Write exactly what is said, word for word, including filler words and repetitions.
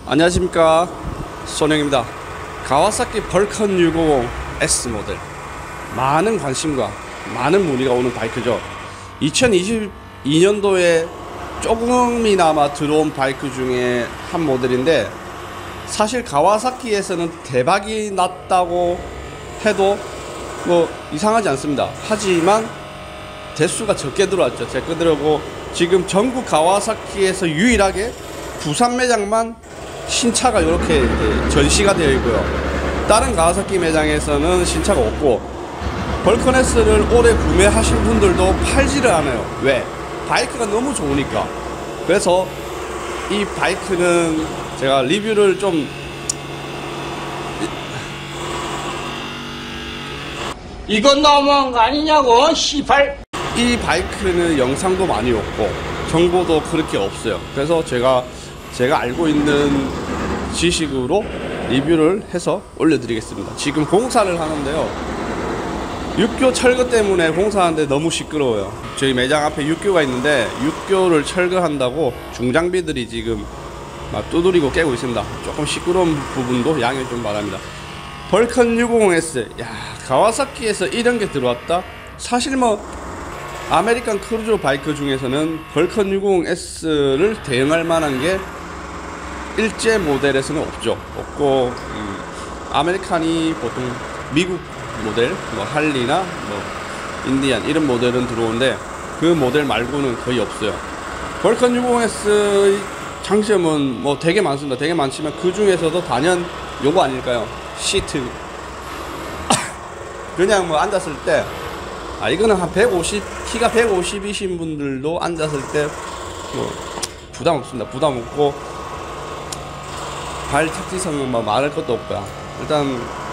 안녕하십니까, 손영입니다. 가와사키 벌컨 육오공 에스 모델, 많은 관심과 많은 문의가 오는 바이크죠. 이천이십이 년도에 조금이나마 들어온 바이크 중에 한 모델인데, 사실 가와사키에서는 대박이 났다고 해도 뭐 이상하지 않습니다. 하지만 대수가 적게 들어왔죠. 적게 들어오고 지금 전국 가와사키에서 유일하게 부산 매장만 신차가 이렇게 전시가 되어 있고요. 다른 가와사키 매장에서는 신차가 없고, 벌컨 S를 올해 구매하신 분들도 팔지를 않아요. 왜? 바이크가 너무 좋으니까. 그래서 이 바이크는 제가 리뷰를 좀 이건 너무한 거 아니냐고, 씨발. 이 바이크는 영상도 많이 없고 정보도 그렇게 없어요. 그래서 제가 제가 알고 있는 지식으로 리뷰를 해서 올려드리겠습니다. 지금 공사를 하는데요, 육교 철거 때문에 공사하는데 너무 시끄러워요. 저희 매장 앞에 육교가 있는데 육교를 철거한다고 중장비들이 지금 막 두드리고 깨고 있습니다. 조금 시끄러운 부분도 양해 좀 바랍니다. 벌컨 육오공 에스, 야, 가와사키에서 이런 게 들어왔다? 사실 뭐 아메리칸 크루저 바이크 중에서는 벌컨 육오공 에스를 대응할 만한 게 일제 모델에서는 없죠. 없고, 음, 아메리칸이 보통 미국 모델, 뭐 할리나 뭐 인디안 이런 모델은 들어오는데 그 모델 말고는 거의 없어요. 벌컨 육오공 에스의 장점은 뭐 되게 많습니다. 되게 많지만 그 중에서도 단연 요거 아닐까요? 시트. 그냥 뭐 앉았을 때, 아 이거는 한 백오십, 키가 백오십이신 분들도 앉았을 때 뭐 부담 없습니다. 부담 없고 발 착지성은 뭐 말할 것도 없고요. 일단